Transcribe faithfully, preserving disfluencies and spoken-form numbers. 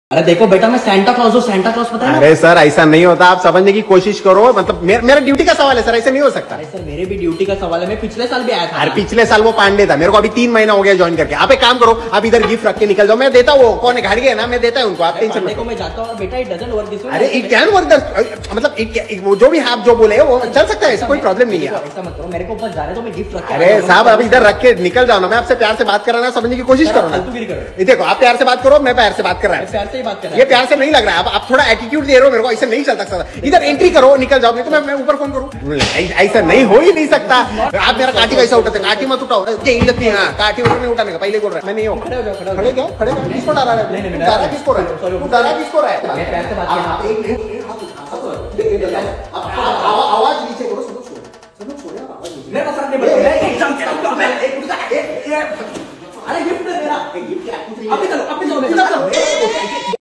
अरे देखो बेटा, मैं सेंटा क्लॉज हूँ। सेंटा क्लॉज पता है? अरे सर ऐसा नहीं होता, आप समझने की कोशिश करो। मतलब मेर, मेरा ड्यूटी का सवाल है सर, ऐसे नहीं हो सकता। अरे सर मेरे भी ड्यूटी का सवाल है, मैं पिछले साल भी आया था। अरे पिछले साल वो पांडे था, मेरे को अभी तीन महीना हो गया ज्वाइन करके। आप एक काम करो, आप इधर गिफ्ट रख के निकल जाओ, मैं देता हूँ। कौन घर गया ना, मैं देता हूँ उनको, आप टेंशन मत लो। मैं जाता हूँ बेटा, it doesn't work this way. अरे इट कैन वर्क, मतलब जो भी आप जो बोले वो चल सकता है, ऐसा कोई प्रॉब्लम नहीं है। ऐसा मत करो, मेरे को ऊपर जा रहे तो मैं गिफ्ट रख। अरे साहब आप इधर रख के निकल जाओ ना, मैं आपसे प्यार से बात कर रहा ना, समझने की कोशिश करो ना। देखो आप प्यार से बात करो, मैं प्यार से बात कर रहा हूँ। प्यार से ही बात कर रहा ये प्यार से नहीं लग रहा है, आप थोड़ा एटीट्यूड दे रहे हो मेरे को, ऐसा नहीं चल सकता। इधर एंट्री करो, निकल जाओ, नहीं तो मैं, मैं ऊपर फोन करूं। ऐसा नहीं हो ही नहीं सकता। आप मेरा काटी कैसा उठाते? काटी मत उठाओ, इज्जत नहीं। हाँ काटी उठा नहीं उठाने का, पहले बोल रहा है मैं नहीं हूँ। खड़े हो खड़े खड़े क्या खड़े किसको डाला रहा है? डाला किसको रहा है? डाला किसको रहा है? आवाज नीचे करो, सब लोग सुनो, सब लोग सुनो, आवाज नीचे। मेरे को फर्क नहीं पड़ता, एग्जाम अरे गिफ्ट दे मेरा, गिफ्ट क्या? अभी चलो, अभी चलो,